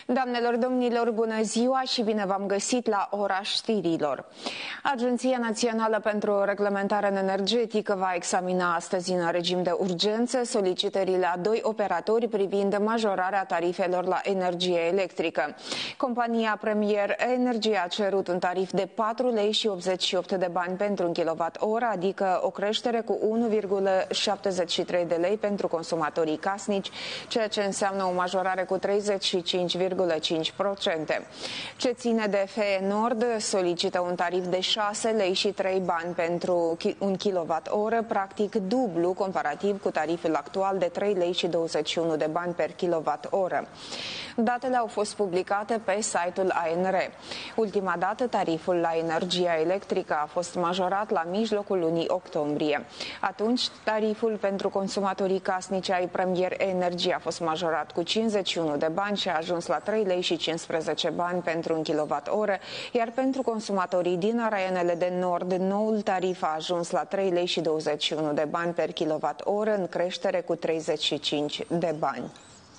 Doamnelor, domnilor, bună ziua și bine v-am găsit la ora știrilor. Agenția Națională pentru Reglementare Energetică va examina astăzi în regim de urgență solicitările a 2 operatori privind majorarea tarifelor la energie electrică. Compania Premier Energie a cerut un tarif de 4 lei și 88 de bani pentru un kWh, adică o creștere cu 1,73 de lei pentru consumatorii casnici, ceea ce înseamnă o majorare cu 35,5%. Ce ține de FE Nord solicită un tarif de 6 lei și 3 bani pentru un kWh, practic dublu comparativ cu tariful actual de 3 lei și 21 de bani per kWh. Datele au fost publicate pe site-ul ANR. Ultima dată, tariful la energia electrică a fost majorat la mijlocul lunii octombrie. Atunci, tariful pentru consumatorii casnici ai Premier Energie a fost majorat cu 51 de bani și a ajuns la 3 lei și 15 bani pentru un kWh, iar pentru consumatorii din arenele de nord, noul tarif a ajuns la 3 lei și 21 de bani per kWh, în creștere cu 35 de bani.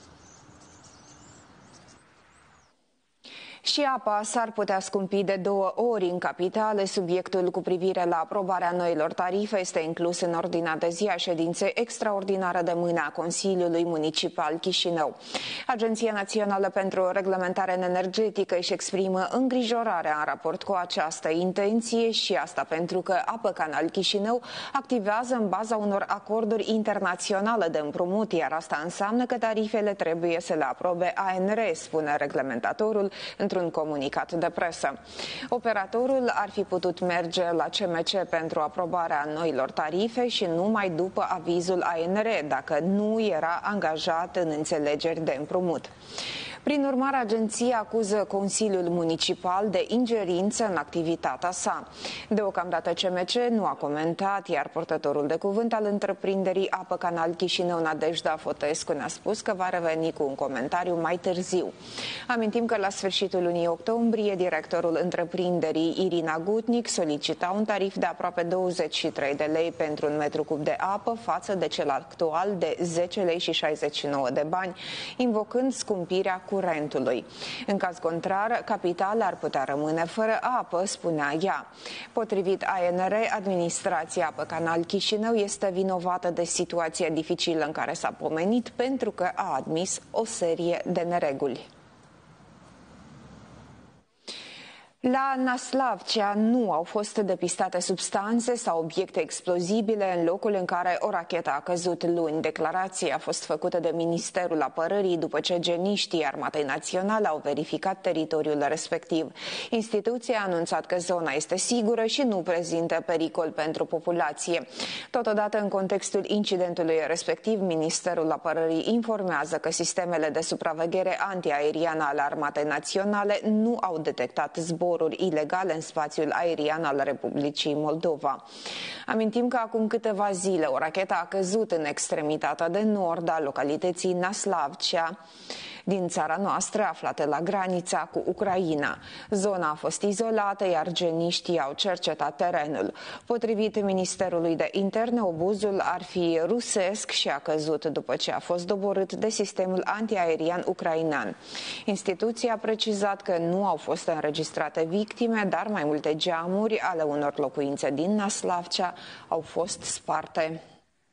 Și apa s-ar putea scumpi de 2 ori în capitală. Subiectul cu privire la aprobarea noilor tarife este inclus în ordinea de zi a ședinței extraordinară de mâine a Consiliului Municipal Chișinău. Agenția Națională pentru Reglementare Energetică își exprimă îngrijorarea în raport cu această intenție și asta pentru că Apă Canal Chișinău activează în baza unor acorduri internaționale de împrumut, iar asta înseamnă că tarifele trebuie să le aprobe ANR, spune reglementatorul într-un comunicat de presă. Operatorul ar fi putut merge la CMC pentru aprobarea noilor tarife și numai după avizul ANR, dacă nu era angajat în înțelegeri de împrumut. Prin urmare, agenția acuză Consiliul Municipal de ingerință în activitatea sa. Deocamdată CMC nu a comentat, iar purtătorul de cuvânt al întreprinderii Apă Canal Chișinău, Nadejda Fotescu, ne-a spus că va reveni cu un comentariu mai târziu. Amintim că la sfârșitul lunii octombrie, directorul întreprinderii, Irina Gutnic, solicita un tarif de aproape 23 de lei pentru un metru cub de apă față de cel actual de 10 lei și 69 de bani, invocând scumpirea curentului. În caz contrar, capitala ar putea rămâne fără apă, spunea ea. Potrivit ANR, administrația Apă Canal Chișinău este vinovată de situația dificilă în care s-a pomenit pentru că a admis o serie de nereguli. La Năslavcea nu au fost depistate substanțe sau obiecte explozibile în locul în care o rachetă a căzut luni. Declarația a fost făcută de Ministerul Apărării după ce geniștii Armatei Naționale au verificat teritoriul respectiv. Instituția a anunțat că zona este sigură și nu prezintă pericol pentru populație. Totodată, în contextul incidentului respectiv, Ministerul Apărării informează că sistemele de supraveghere antiaeriană ale Armatei Naționale nu au detectat zboruri ilegale în spațiul aerian al Republicii Moldova. Amintim că acum câteva zile o rachetă a căzut în extremitatea de nord a localității Năslavcea din țara noastră, aflată la granița cu Ucraina. Zona a fost izolată, iar geniștii au cercetat terenul. Potrivit Ministerului de Interne, obuzul ar fi rusesc și a căzut după ce a fost doborât de sistemul antiaerian ucrainean. Instituția a precizat că nu au fost înregistrate victime, dar mai multe geamuri ale unor locuințe din Năslavcea au fost sparte.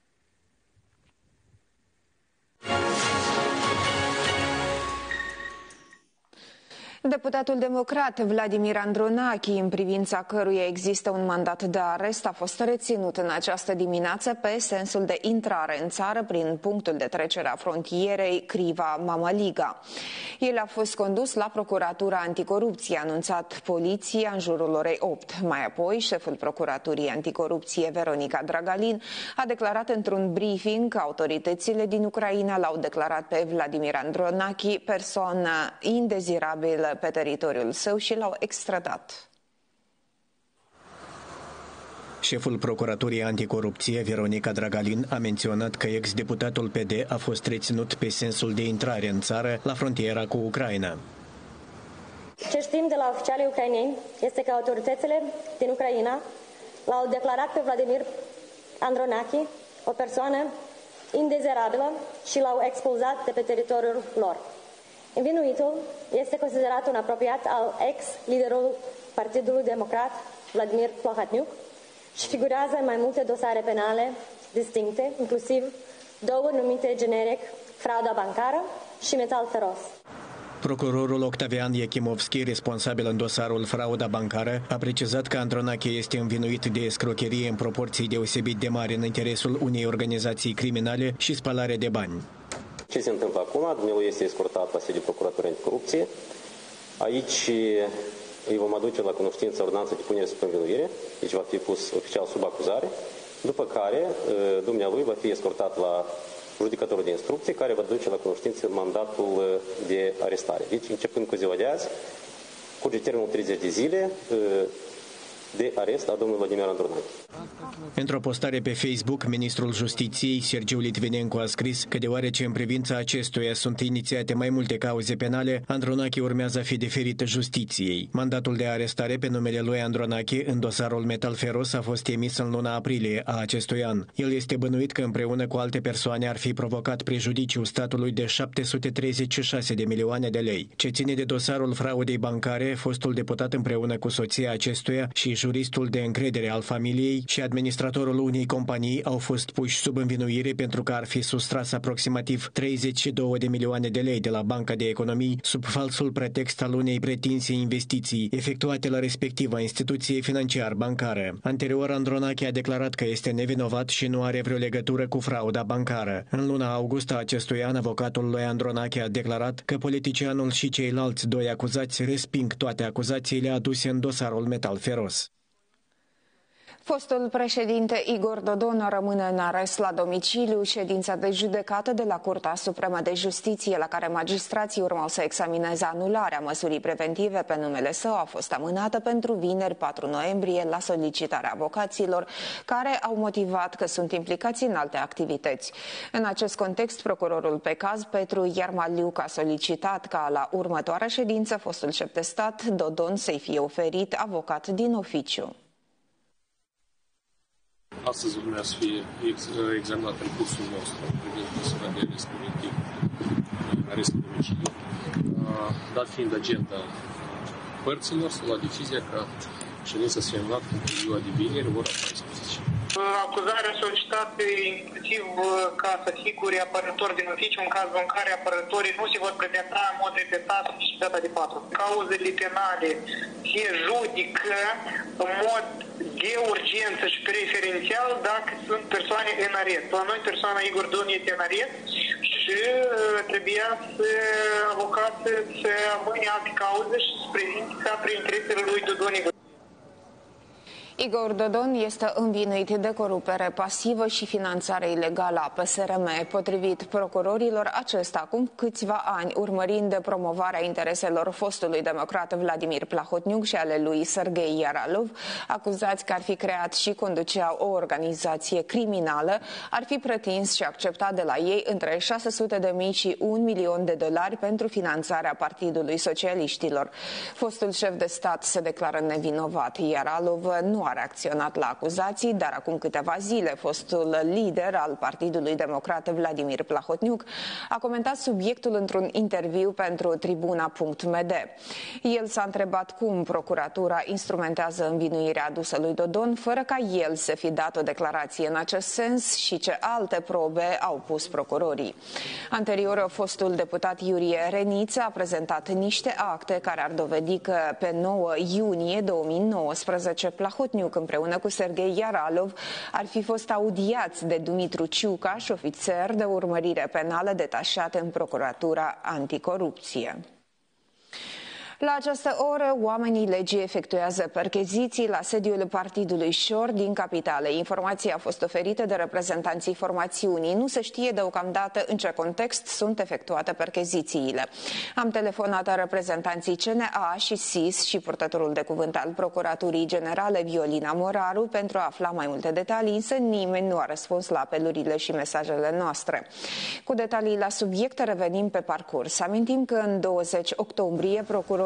Deputatul democrat Vladimir Andronachi, în privința căruia există un mandat de arest, a fost reținut în această dimineață pe sensul de intrare în țară prin punctul de trecere a frontierei Criva-Mamaliga. El a fost condus la Procuratura Anticorupție, a anunțat poliția în jurul orei 8. Mai apoi, șeful Procuraturii Anticorupție, Veronica Dragalin, a declarat într-un briefing că autoritățile din Ucraina l-au declarat pe Vladimir Andronachi persoană indezirabilă pe teritoriul său și l-au extradat. Șeful Procuraturii Anticorupție, Veronica Dragalin, a menționat că ex-deputatul PD a fost reținut pe sensul de intrare în țară la frontiera cu Ucraina. Ce știm de la oficialii ucraineni este că autoritățile din Ucraina l-au declarat pe Vladimir Andronachi o persoană indezirabilă și l-au expulzat de pe teritoriul lor. Învinuitul este considerat un apropiat al ex-liderului Partidului Democrat, Vladimir Plahotniuc, și figurează în mai multe dosare penale distincte, inclusiv două numite generic frauda bancară și metal feros. Procurorul Octavian Iechimovski, responsabil în dosarul frauda bancară, a precizat că Andronache este învinuit de escrocherie în proporții deosebit de mari în interesul unei organizații criminale și spălare de bani. Ce se întâmplă acum? Dumnezeu este escortat la sediul Procuraturii Anticorupție. Aici îi vom aduce la cunoștință ordonanța de punere sub învinuire, deci va fi pus oficial sub acuzare, după care dumnealui va fi escortat la judecătorul de instrucție, care va duce la cunoștință mandatul de arestare. Deci, începând cu ziua de azi, curge termenul 30 de zile de arest a domnului Vladimir Andronache. Într-o postare pe Facebook, ministrul Justiției, Sergiu Litvinenko, a scris că deoarece în privința acestuia sunt inițiate mai multe cauze penale, Andronache urmează a fi deferit justiției. Mandatul de arestare pe numele lui Andronache în dosarul metal feros a fost emis în luna aprilie a acestui an. El este bănuit că împreună cu alte persoane ar fi provocat prejudiciu statului de 736 de milioane de lei. Ce ține de dosarul fraudei bancare, fostul deputat împreună cu soția acestuia și juristul de încredere al familiei și administratorul unei companii au fost puși sub învinuire pentru că ar fi sustras aproximativ 32 de milioane de lei de la Banca de Economii sub falsul pretext al unei pretinse investiții efectuate la respectiva instituție financiar-bancară. Anterior, Andronache a declarat că este nevinovat și nu are vreo legătură cu frauda bancară. În luna august a acestui an, avocatul lui Andronache a declarat că politicianul și ceilalți doi acuzați resping toate acuzațiile aduse în dosarul metal feros. Fostul președinte Igor Dodon rămâne în arest la domiciliu. Ședința de judecată de la Curtea Supremă de Justiție, la care magistrații urmau să examineze anularea măsurii preventive pe numele său, a fost amânată pentru vineri 4 noiembrie la solicitarea avocaților, care au motivat că sunt implicați în alte activități. În acest context, procurorul pe caz, Petru Iarmaliuc, a solicitat ca la următoarea ședință fostul șef de stat, Dodon, să-i fie oferit avocat din oficiu. Astăzi urmează să fie examinat recursul nostru privind măsura de arest preventiv, arest domiciliu. Dat fiind agenda părților, s-a luat decizia ca ședința să fie anulată în ziua de vineri, ora 14. Acuzarea solicitată inclusiv ca să asigure apărători din oficiu în cazul în care apărătorii nu se vor prezenta în mod repetat și data de 4. Cauzele penale se judică în mod de urgență și preferențial dacă sunt persoane în arest. La noi persoana Igor Dodon este în arest și trebuia să avocatul să amâne alte cauze și să prezinte ca prin interesele lui Dodon. Igor Dodon este învinuit de corupere pasivă și finanțare ilegală a PSRM. Potrivit procurorilor, acesta acum câțiva ani, urmărind promovarea intereselor fostului democrat Vladimir Plahotniuc și ale lui Sergei Yaralov, acuzați că ar fi creat și conduceau o organizație criminală, ar fi pretins și acceptat de la ei între 600.000 și $1.000.000 pentru finanțarea Partidului Socialiștilor. Fostul șef de stat se declară nevinovat. Yaralov nu a reacționat la acuzații, dar acum câteva zile fostul lider al Partidului Democrat Vladimir Plahotniuc a comentat subiectul într-un interviu pentru Tribuna.md. El s-a întrebat cum procuratura instrumentează învinuirea adusă lui Dodon fără ca el să fi dat o declarație în acest sens și ce alte probe au pus procurorii. Anterior, fostul deputat Iurie Reniță a prezentat niște acte care ar dovedi că pe 9 iunie 2019 Plahotniuc împreună cu Sergei Yaralov ar fi fost audiați de Dumitru Ciucaș, ofițer de urmărire penală detașat în Procuratura Anticorupție. La această oră, oamenii legii efectuează percheziții la sediul partidului Șor din capitală. Informația a fost oferită de reprezentanții formațiunii. Nu se știe deocamdată în ce context sunt efectuate perchezițiile. Am telefonat reprezentanții CNA și SIS și purtătorul de cuvânt al Procuraturii Generale, Violina Moraru, pentru a afla mai multe detalii, însă nimeni nu a răspuns la apelurile și mesajele noastre. Cu detalii la subiect revenim pe parcurs. Amintim că în 20 octombrie, procurorul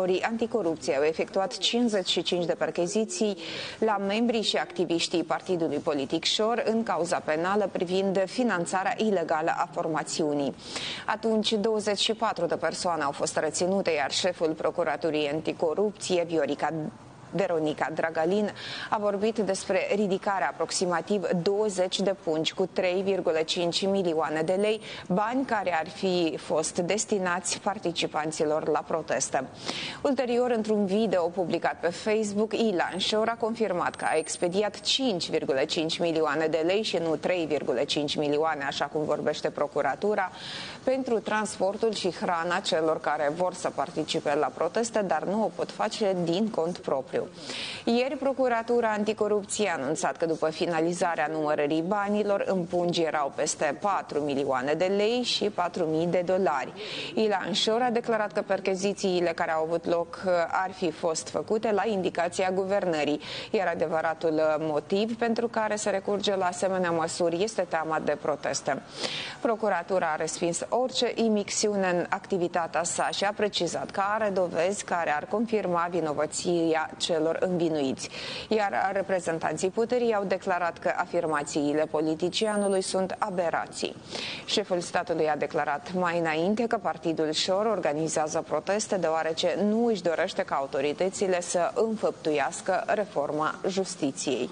procurorii anticorupție au efectuat 55 de percheziții la membrii și activiștii partidului politic Șor în cauza penală privind finanțarea ilegală a formațiunii. Atunci, 24 de persoane au fost reținute, iar șeful Procuraturii Anticorupție, Veronica Dragalin, a vorbit despre ridicarea aproximativ 20 de pungi cu 3,5 milioane de lei, bani care ar fi fost destinați participanților la proteste. Ulterior, într-un video publicat pe Facebook, Ilan Șor a confirmat că a expediat 5,5 milioane de lei și nu 3,5 milioane, așa cum vorbește procuratura, pentru transportul și hrana celor care vor să participe la proteste, dar nu o pot face din cont propriu. Ieri, Procuratura Anticorupție a anunțat că după finalizarea numărării banilor, în pungi erau peste 4 milioane de lei și 4.000 de dolari. Ilan Șor a declarat că perchezițiile care au avut loc ar fi fost făcute la indicația guvernării, iar adevăratul motiv pentru care se recurge la asemenea măsuri este teama de proteste. Procuratura a respins orice imixtiune în activitatea sa și a precizat că are dovezi care ar confirma vinovăția celor învinuiți, iar reprezentanții puterii au declarat că afirmațiile politicianului sunt aberații. Șeful statului a declarat mai înainte că partidul Șor organizează proteste deoarece nu își dorește ca autoritățile să înfăptuiască reforma justiției.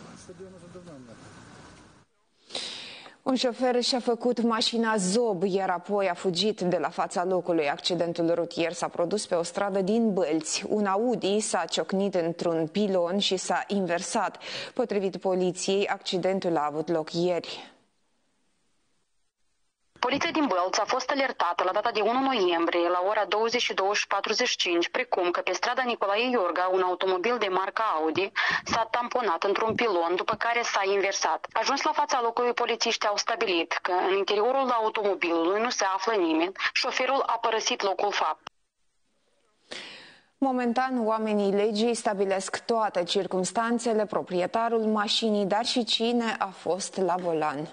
Un șofer și-a făcut mașina zob, iar apoi a fugit de la fața locului. Accidentul rutier s-a produs pe o stradă din Bălți. Un Audi s-a ciocnit într-un pilon și s-a inversat. Potrivit poliției, accidentul a avut loc ieri. Poliția din Bălți a fost alertată la data de 1 noiembrie la ora 22:45, precum că pe strada Nicolae Iorga un automobil de marca Audi s-a tamponat într-un pilon, după care s-a inversat. Ajuns la fața locului, polițiștii au stabilit că în interiorul automobilului nu se află nimeni, șoferul a părăsit locul fapt. Momentan, oamenii legii stabilesc toate circumstanțele, proprietarul mașinii, dar și cine a fost la volan.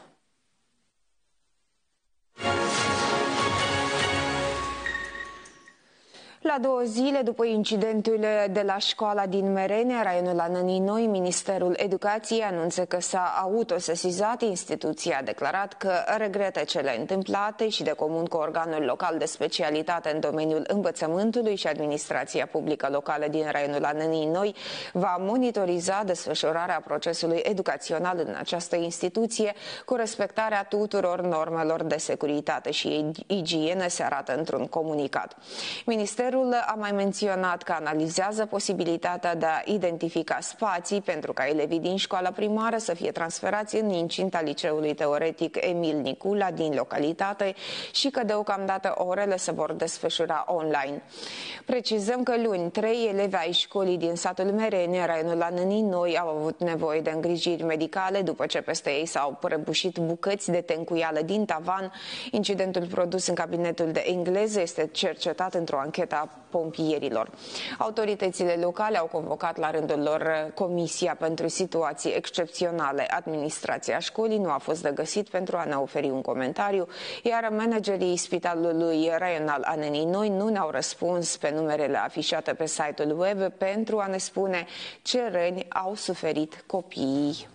La 2 zile după incidentul de la școala din Merene, raionul Anănii Noi, Ministerul Educației anunță că s-a autosesizat. Instituția a declarat că regretă cele întâmplate și de comun cu organul local de specialitate în domeniul învățământului și administrația publică locală din raionul Anănii Noi va monitoriza desfășurarea procesului educațional în această instituție cu respectarea tuturor normelor de securitate și igienă, se arată într-un comunicat. Ministerul a mai menționat că analizează posibilitatea de a identifica spații pentru ca elevii din școala primară să fie transferați în incinta liceului teoretic Emil Nicula din localitate și că deocamdată orele se vor desfășura online. Precizăm că luni 3 elevi ai școlii din satul Merene, raionul Anănii Noi, au avut nevoie de îngrijiri medicale după ce peste ei s-au prăbușit bucăți de tencuială din tavan. Incidentul produs în cabinetul de engleză este cercetat într-o anchetă a pompierilor. Autoritățile locale au convocat la rândul lor Comisia pentru Situații Excepționale. Administrația școlii nu a fost de găsit pentru a ne oferi un comentariu, iar managerii Spitalului Raional Anănii Noi nu ne-au răspuns pe numerele afișate pe site-ul web pentru a ne spune ce răni au suferit copiii.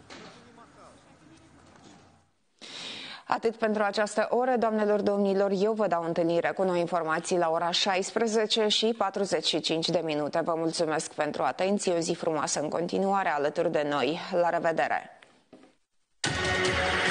Atât pentru această oră, doamnelor, domnilor, eu vă dau întâlnire cu noi informații la ora 16 și 45 de minute. Vă mulțumesc pentru atenție, o zi frumoasă în continuare alături de noi. La revedere!